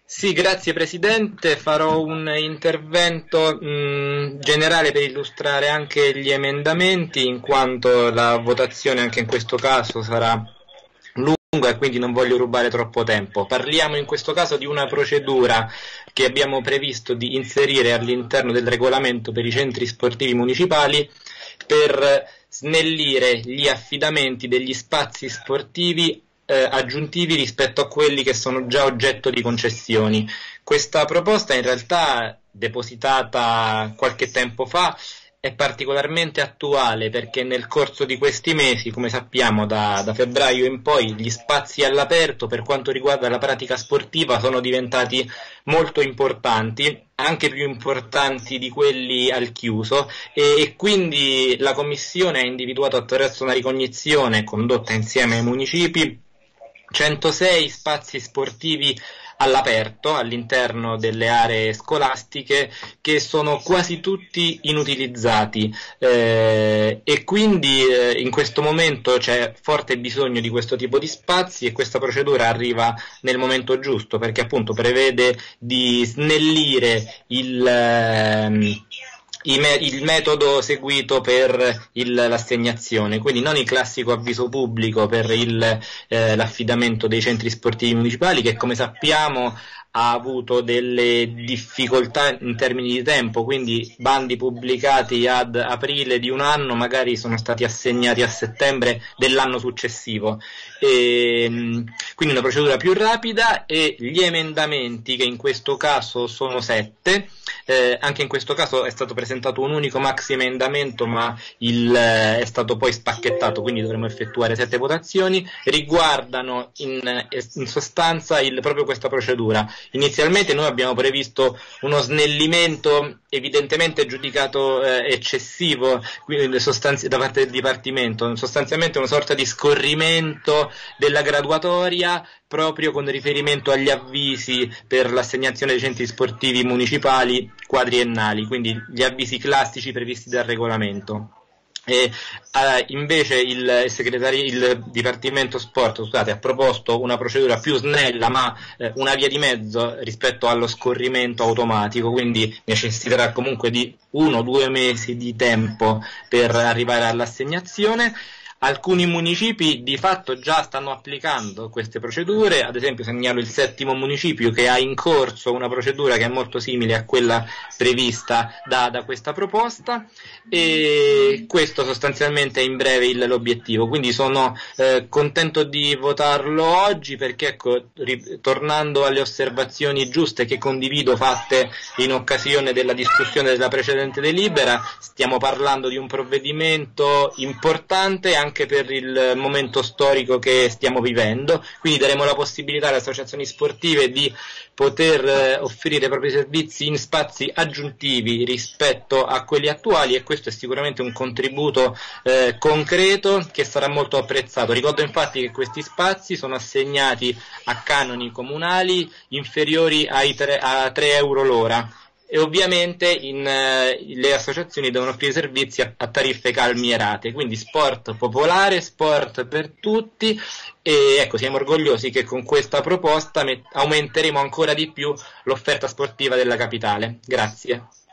Sì, grazie Presidente. Farò un intervento generale per illustrare anche gli emendamenti, in quanto la votazione anche in questo caso sarà lunga e quindi non voglio rubare troppo tempo. Parliamo in questo caso di una procedura che abbiamo previsto di inserire all'interno del regolamento per i centri sportivi municipali per snellire gli affidamenti degli spazi sportivi aggiuntivi rispetto a quelli che sono già oggetto di concessioni. Questa proposta in realtà depositata qualche tempo fa è particolarmente attuale perché nel corso di questi mesi, come sappiamo da febbraio in poi, gli spazi all'aperto per quanto riguarda la pratica sportiva sono diventati molto importanti, anche più importanti di quelli al chiuso e quindi la Commissione ha individuato attraverso una ricognizione condotta insieme ai municipi 106 spazi sportivi all'aperto all'interno delle aree scolastiche che sono quasi tutti inutilizzati e quindi in questo momento c'è forte bisogno di questo tipo di spazi e questa procedura arriva nel momento giusto perché appunto prevede di snellire il metodo seguito per l'assegnazione, quindi non il classico avviso pubblico per l'affidamento dei centri sportivi municipali che come sappiamo ha avuto delle difficoltà in termini di tempo, quindi bandi pubblicati ad aprile di un anno magari sono stati assegnati a settembre dell'anno successivo. Quindi una procedura più rapida e gli emendamenti che in questo caso sono 7, anche in questo caso è stato presentato un unico maxi emendamento ma è stato poi spacchettato, quindi dovremo effettuare 7 votazioni, riguardano in sostanza proprio questa procedura. Inizialmente noi abbiamo previsto uno snellimento evidentemente giudicato eccessivo da parte del Dipartimento, sostanzialmente una sorta di scorrimento della graduatoria proprio con riferimento agli avvisi per l'assegnazione dei centri sportivi municipali quadriennali, quindi gli avvisi classici previsti dal regolamento. Invece il Dipartimento Sport ha proposto una procedura più snella ma una via di mezzo rispetto allo scorrimento automatico, quindi necessiterà comunque di 1 o 2 mesi di tempo per arrivare all'assegnazione. Alcuni municipi di fatto già stanno applicando queste procedure, ad esempio segnalo il 7° municipio che ha in corso una procedura che è molto simile a quella prevista da questa proposta e questo sostanzialmente è in breve l'obiettivo, quindi sono contento di votarlo oggi perché ecco, tornando alle osservazioni giuste che condivido fatte in occasione della discussione della precedente delibera, stiamo parlando di un provvedimento importante anche per il momento storico che stiamo vivendo, quindi daremo la possibilità alle associazioni sportive di poter offrire i propri servizi in spazi aggiuntivi rispetto a quelli attuali e questo è sicuramente un contributo concreto che sarà molto apprezzato. Ricordo infatti che questi spazi sono assegnati a canoni comunali inferiori a 3 euro l'ora. E ovviamente le associazioni devono offrire servizi a tariffe calmierate, quindi sport popolare, sport per tutti e ecco siamo orgogliosi che con questa proposta aumenteremo ancora di più l'offerta sportiva della capitale. Grazie.